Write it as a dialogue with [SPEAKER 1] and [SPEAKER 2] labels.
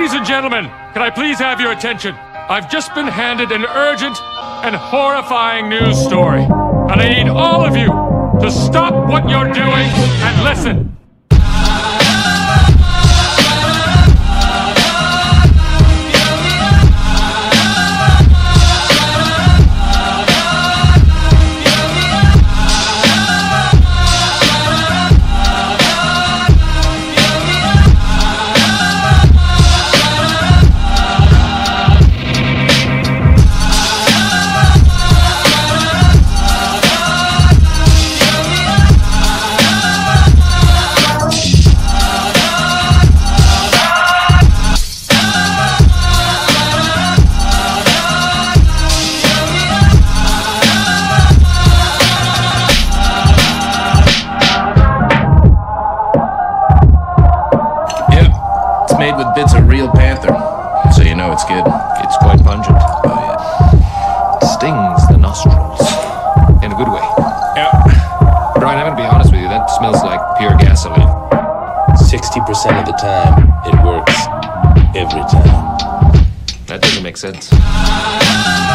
[SPEAKER 1] Ladies and gentlemen, can I please have your attention? I've just been handed an urgent and horrifying news story. And I need all of you to stop what you're doing and listen.
[SPEAKER 2] Made with bits of real panther, so you know it's good. It's quite pungent. Oh yeah. Stings the nostrils. In a good way. Yeah. Brian, I'm gonna be honest with you, that smells like pure gasoline.
[SPEAKER 3] 60% of the time, it works. Every time.
[SPEAKER 2] That doesn't make sense.